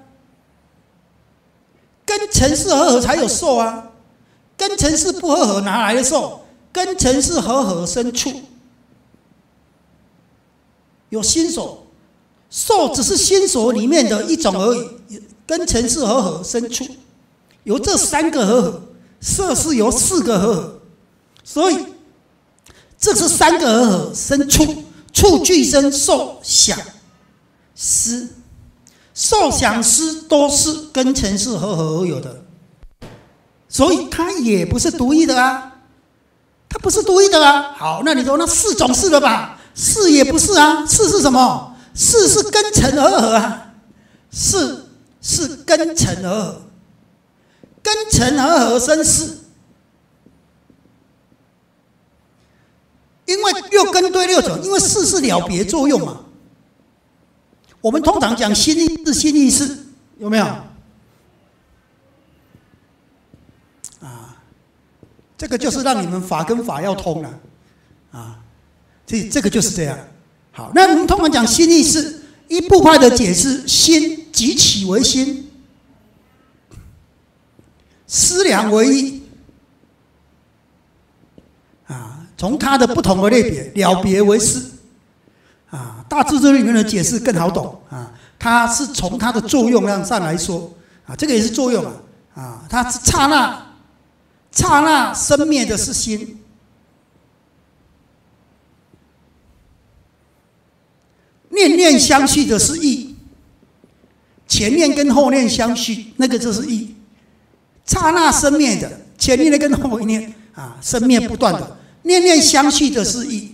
Speaker 1: 跟尘世合合才有受啊，跟尘世不合合哪来的受？跟尘世合合生处，有心所，受只是心所里面的一种而已，跟尘世合合生处，有这三个合合，色是由四个合合，所以这是三个合合生处，处俱生受想思，受想思都是跟尘世合合而有的，所以它也不是独一的啊，它不是独一的啊。好，那你说那四种是了吧？四也不是啊，四是什么？四是跟尘合合啊，四是跟尘合合，跟尘合合生四。因为六根对六种，因为四是了别作用嘛。我们通常讲心意识，心意识有没有？啊，这个就是让你们法跟法要通了，啊，这这个就是这样。好，那我们通常讲心意识，一部派的解释，心即起为心，思量为意，啊，从它的不同的类别了别为思。啊，大智度里面的解释更好懂啊，它是从它的作用量上来说啊，这个也是作用啊，啊，它是刹那刹那生灭的是心，念念相续的是意，前念跟后念相续，那个就是意，刹那生灭的前念跟后念啊，生灭不断的，念念相续的是意。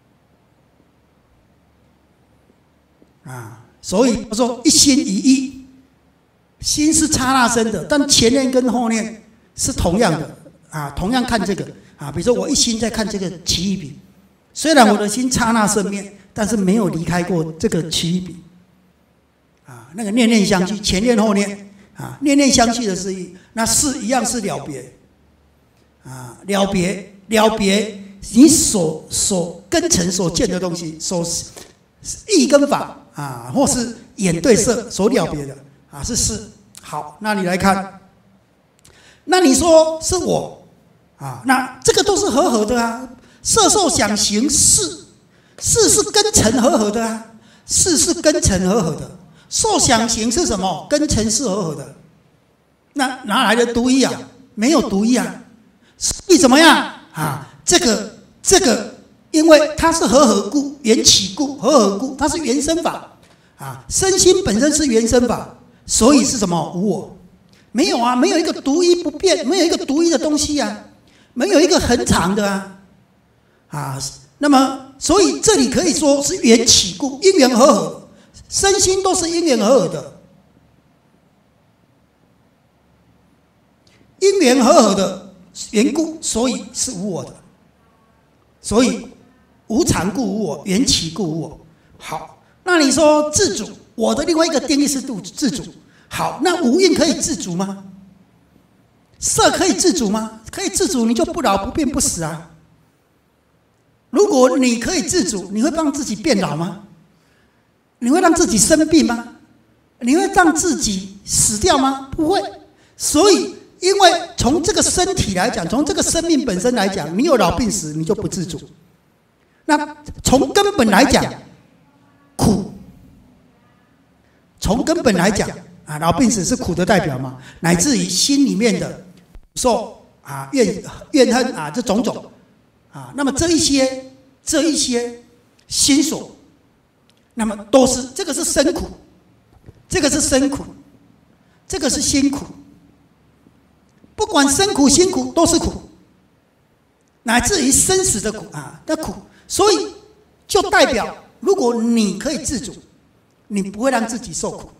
Speaker 1: 啊，所以我说一心一意，心是刹那生的，但前念跟后念是同样的啊，同样看这个啊，比如说我一心在看这个奇异笔，虽然我的心刹那生灭，但是没有离开过这个奇异笔啊，那个念念相续，前念后念啊，念念相续的是意，那是一样是了别啊，了别了别你所所根尘所见的东西，所意跟法。啊，或是眼对色所了别的啊，是事。好，那你来看，那你说是我啊，那这个都是合合的啊。色受想行识，识是跟尘合合的啊，识是跟尘合合的。受想行是什么？跟尘是合合的。那哪来的独一啊？没有独一啊。所以怎么样啊？这个这个。因为它是合合故，缘起故，合合故，它是原生法啊。身心本身是原生法，所以是什么？无我。没有啊，没有一个独一不变，没有一个独一的东西啊，没有一个恒常的啊啊。那么，所以这里可以说是缘起故，因缘合合，身心都是因缘合合的，因缘合合的缘故，所以是无我的，所以。无常故无我，缘起故无我。好，那你说自主，我的另外一个定义是自主。好，那无印可以自主吗？色可以自主吗？可以自主，你就不老不变不死啊。如果你可以自主，你会让自己变老吗？你会让自己生病吗？你会让自己死掉吗？不会。所以，因为从这个身体来讲，从这个生命本身来讲，你有老病死，你就不自主。那从根本来讲，苦；从根本来讲啊，老病死是苦的代表嘛，乃至于心里面的受啊怨怨恨啊这种种啊，那么这一些这一些心所，那么都是这个是生苦，这个是生苦，这个是辛苦，不管生苦辛苦都是苦，乃至于生死的苦啊的苦，所以就代表如果你可以自主，你不会让自己受苦。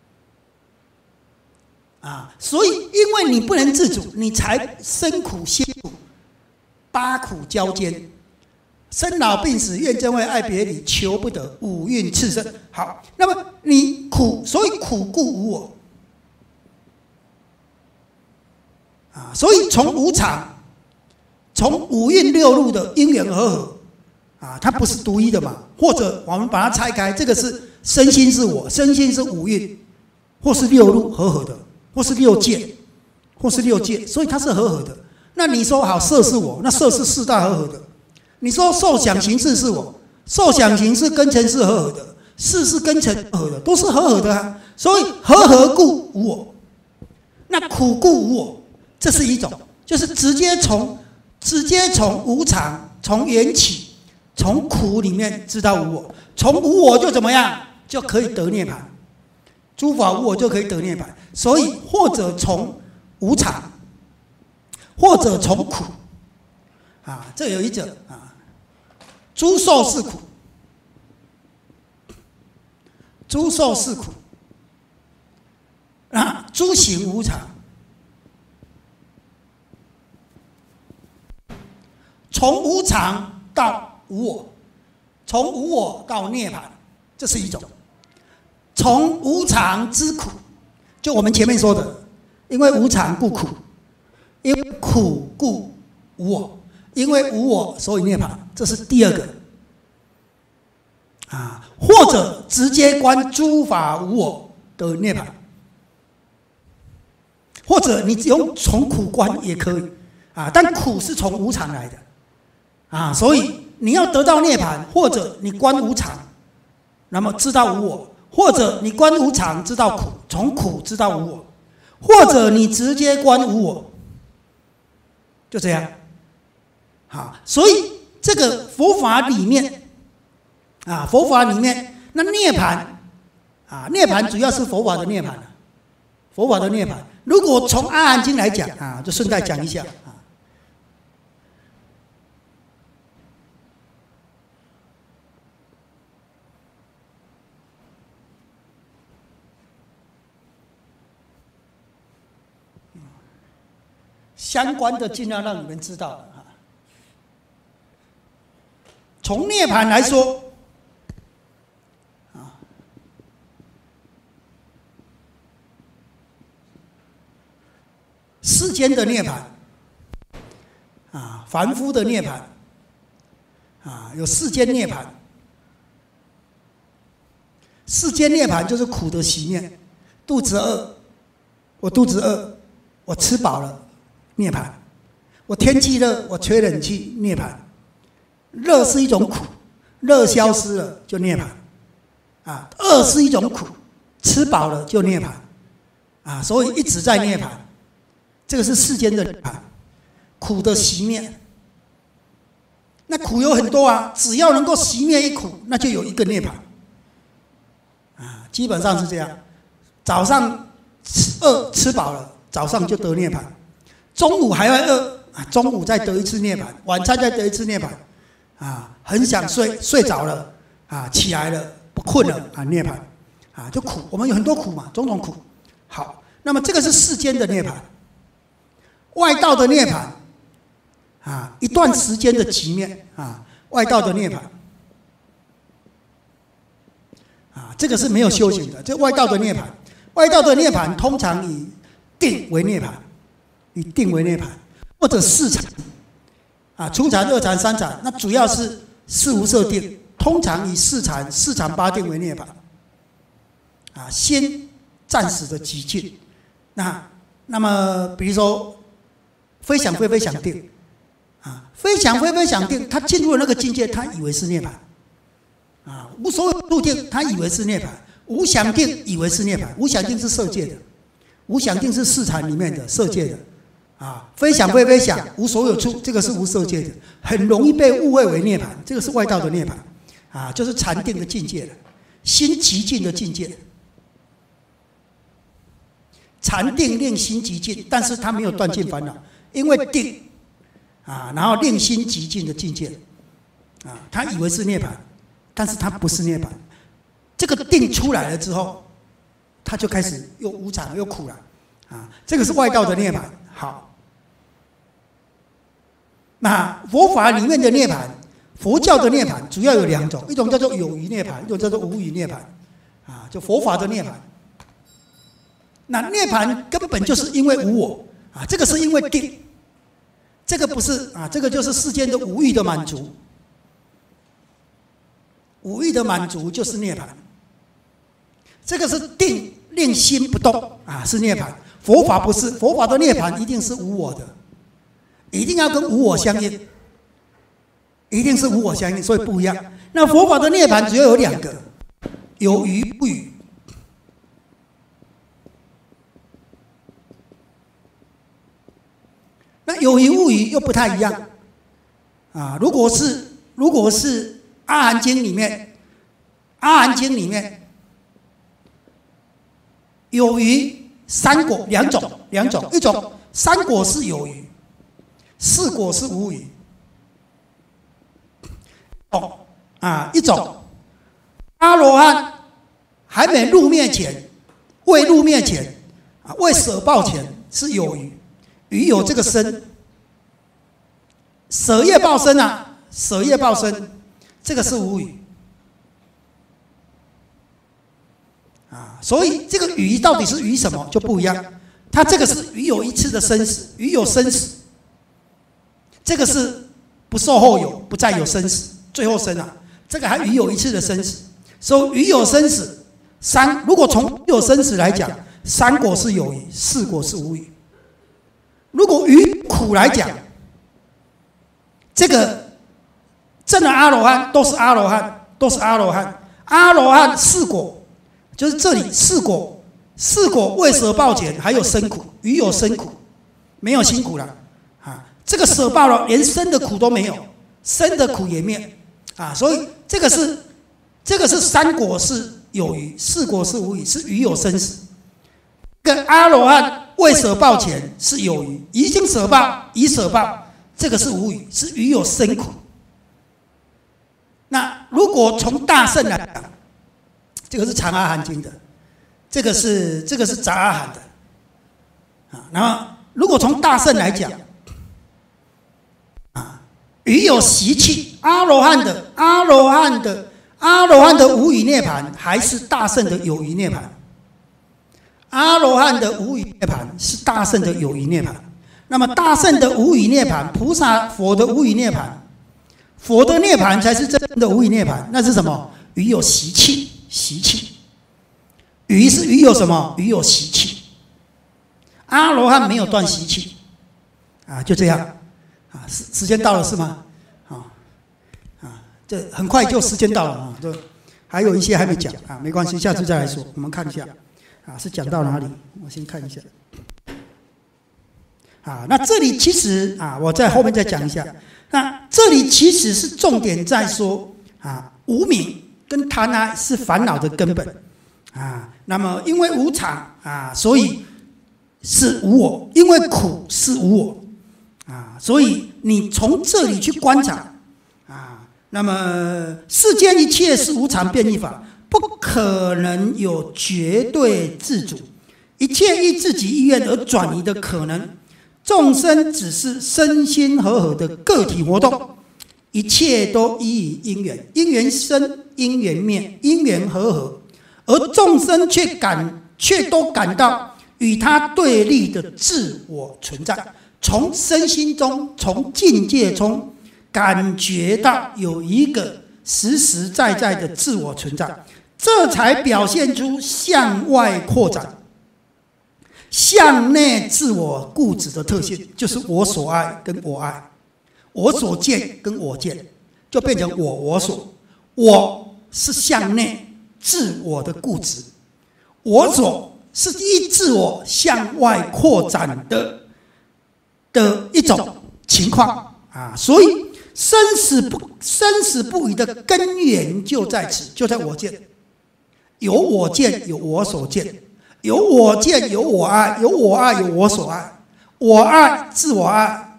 Speaker 1: 啊，所以因为你不能自主，你才生苦、辛苦、八苦交煎，生老病死、怨憎会、爱别离、求不得、五蕴炽盛。好，那么你苦，所以苦故无我。啊，所以从无常，从五蕴六路的因缘和合，啊，它不是独一的嘛，或者我们把它拆开，这个是身心是我，身心是五蕴，或是六路和合的。或是六界，或是六界，所以它是和合的。那你说好色是我，那色是四大和合的。你说受想行识是我，受想行识跟尘是和合的，识是跟尘和合的，都是和合的啊。所以和合故无我，那苦故无我，这是一种，就是直接从直接从无常、从缘起、从苦里面知道无我，从无我就怎么样，就可以得涅槃。诸法无我就可以得涅槃，所以或者从无常，或者从苦，啊，这有一者啊，诸受是苦，诸受是苦，啊，诸行无常，从无常到无我，从无我到涅槃，这是一种。从无常之苦，就我们前面说的，因为无常故苦，因为苦故无我，因为无我所以涅槃，这是第二个。啊，或者直接观诸法无我的涅槃，或者你用从苦观也可以啊，但苦是从无常来的啊，所以你要得到涅槃，或者你观无常，那么知道无我。或者你观无常知道苦，从苦知道无我，或者你直接观无我，就这样。好，所以这个佛法里面，啊，佛法里面那涅槃，啊，涅槃主要是佛法的涅槃，佛法的涅槃。如果从阿含经来讲啊，就顺带讲一下啊。相关的尽量让你们知道啊。从涅槃来说，啊，世间的涅槃，啊，凡夫的涅槃，啊，有世间涅槃。世间涅槃就是苦的熄灭，肚子饿，我肚子饿，我吃饱了。涅槃，我天气热，我吹冷气，涅槃。热是一种苦，热消失了就涅槃。啊，饿是一种苦，吃饱了就涅槃。啊，所以一直在涅槃。这个是世间的涅槃，苦的熄灭。那苦有很多啊，只要能够熄灭一苦，那就有一个涅槃。啊，基本上是这样。早上吃饿吃饱了，早上就得涅槃。中午还会饿啊，中午再得一次涅槃，晚餐再得一次涅槃，啊，很想睡，睡着了啊，起来了不困了啊，涅槃，啊，就苦，我们有很多苦嘛，种种苦。好，那么这个是世间的涅槃，外道的涅槃，啊，一段时间的寂灭啊，外道的涅槃，啊，这个是没有修行的，这外道的涅槃，外道的涅槃通常以定为涅槃。以定为涅槃，或者四禅，啊，初禅、二禅、三禅，那主要是四无色定，通常以四禅、四禅八定为涅槃，啊，先暂时的极尽。那那么，比如说非想非非想定，啊，非想非非想定，他进入了那个境界，他以为是涅槃，啊，无所有入定，他以为是涅槃， 无想定以为是涅槃，无想定是色界的，无想定是市场里面的色界的。啊，非想非非想，无所有处，这个是无色界的，很容易被误会为涅槃，这个是外道的涅槃，啊，就是禅定的境界了，心极静的境界。禅定令心极静，但是他没有断尽烦恼，因为定，啊，然后令心极静的境界，啊，他以为是涅槃，但是他不是涅槃，这个定出来了之后，他就开始又无常又苦了，啊，这个是外道的涅槃，好。那佛法里面的涅槃，佛教的涅槃主要有两种，一种叫做有余涅槃，一种叫做无余涅槃，啊，就佛法的涅槃。那涅槃根本就是因为无我啊，这个是因为定，这个不是啊，这个就是世间的无欲的满足，无欲的满足就是涅槃。这个是定令心不动啊，是涅槃。佛法不是，佛法的涅槃一定是无我的。一定要跟无我相应，一定是无我相应，所以不一样。那佛法的涅槃主要有两个，有余不余。那有余无余又不太一样啊。如果是如果是《阿含经》里面，《阿含经》里面有余三果两种，两种，一种三果是有余。四果是无余，哦啊，一种阿罗汉还没入灭前，未入灭前啊，未舍报前是有余，余有这个身，舍业报身啊，舍业报身，这个是无余啊，所以这个余到底是余什么就不一样，它这个是余有一次的生死，余有生死。这个是不受后有，不再有生死，最后生啊，这个还余有一次的生死，所以余有生死。三，如果从有生死来讲，三果是有余，四果是无余。如果余苦来讲，这个证的阿罗汉都是阿罗汉，都是阿罗汉，阿罗汉四果，就是这里四果，四果未舍报前还有生苦，余有生苦，没有辛苦了。这个舍报了，连生的苦都没有，生的苦也灭啊！所以这个是这个是三果是有余，四果是无余，是余有生死。跟阿罗汉未舍报前是有余，已经舍报，已舍报，这个是无余，是余有生苦。那如果从大乘来讲，这个是长阿含经的，这个是这个是杂阿含的啊。然后如果从大乘来讲，余有习气，阿罗汉的阿罗汉的阿罗汉的无余涅槃，还是大乘的有余涅槃？阿罗汉的无余涅槃是大乘的有余涅槃。那么大乘的无余涅槃，菩萨佛的无余涅槃，佛的涅槃才是真的无余涅槃。那是什么？余有习气，习气。余是余有什么？余有习气。阿罗汉没有断习气，啊，就这样。啊，时时间到了是吗？啊啊，这很快就时间到了啊，就还有一些还没讲啊，没关系，下次再来说。我们看一下，啊，是讲到哪里？我先看一下。啊，那这里其实啊，我在后面再讲一下。那这里其实是重点在说啊，无明跟贪爱是烦恼的根本啊。那么因为无常啊，所以是无我；因为苦是无我。啊，所以你从这里去观察，啊，那么世间一切是无常变异法，不可能有绝对自主，一切依自己意愿而转移的可能。众生只是身心和合的个体活动，一切都依于因缘，因缘生，因缘灭，因缘和合，而众生却感却都感到与他对立的自我存在。从身心中，从境界中感觉到有一个实实在在的自我存在，这才表现出向外扩展、向内自我固执的特性，就是我所爱跟我爱，我所见跟我见，就变成我我所。我是向内， 自我的固执，我所是依自我向外扩展的的一种情况啊，所以生死不生死不渝的根源就在此，就在我见。有我见，有我所见；有我见，有我爱；有我爱，有我所爱。我爱，自我爱，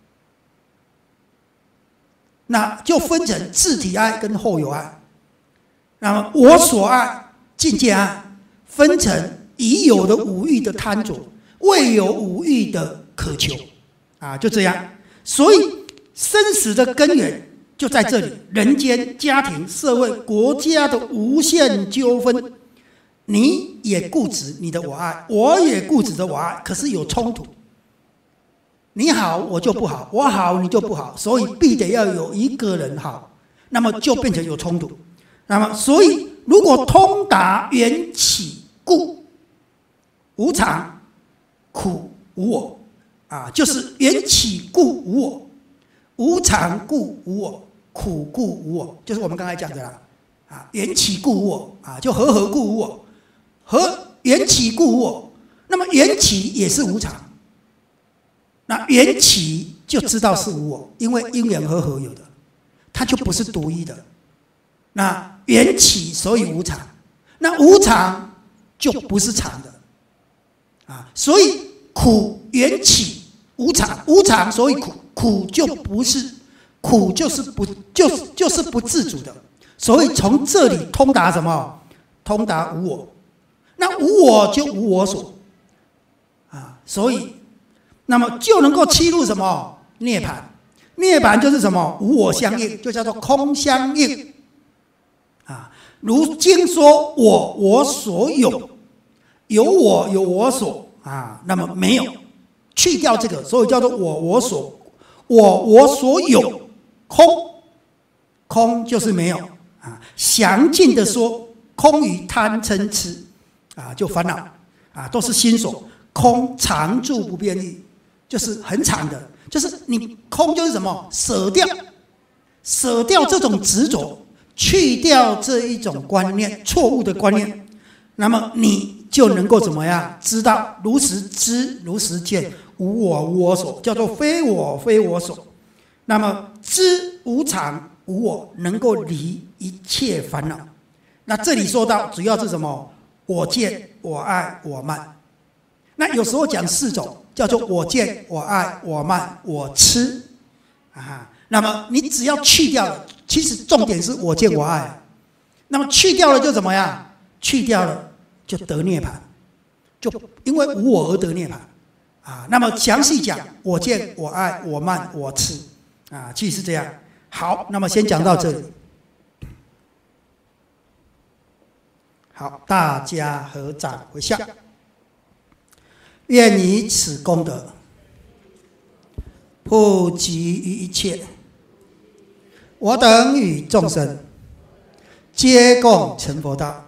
Speaker 1: 那就分成自体爱跟后有爱。那么我所爱、境界爱，分成已有的五欲的贪着，未有五欲的渴求，啊，就这样。所以生死的根源就在这里，人间、家庭、社会、国家的无限纠纷，你也固执你的我爱，我也固执的我爱，可是有冲突。你好，我就不好；我好，你就不好，所以必得要有一个人好，那么就变成有冲突。那么，所以如果通达缘起故无常、苦无我啊，就是缘起故无我，无常故无我，苦故无我，就是我们刚才讲的啦。啊，缘起故无我啊，就和合故无我，和缘起故无我。那么缘起也是无常。那缘起就知道是无我，因为因缘和合有的，它就不是独一的。那缘起所以无常，那无常就不是常的，啊，所以苦缘起无常，无常所以苦，苦就不是苦，就是不就是就是不自主的。所以从这里通达什么？通达无我。那无我就无我所，啊，所以。那么就能够契入什么涅槃？涅槃就是什么？无我相应，就叫做空相应。啊，如经说我我所有，有我有我所啊，那么没有，去掉这个，所以叫做我我所，我我所有空，空就是没有啊。详尽的说，空于贪嗔痴啊，就烦恼啊，都是心所。空常住不变异。就是很长的，就是你空就是什么？舍掉，舍掉这种执着，去掉这一种观念，错误的观念，那么你就能够怎么样？知道如实知，如实见，无我无我所，叫做非我非我所。那么知无常无我，能够离一切烦恼。那这里说到主要是什么？我见、我爱、我慢。那有时候讲四种。叫做我见、我爱、我慢、我痴，啊，那么你只要去掉了，其实重点是我见我爱，那么去掉了就怎么样？去掉了就得涅槃，就因为无我而得涅槃，啊，那么详细讲我见、我爱、我慢、我痴，啊，其实是这样。好，那么先讲到这里。好，大家合掌回向。愿以此功德，普及于一切，我等与众生，皆共成佛道。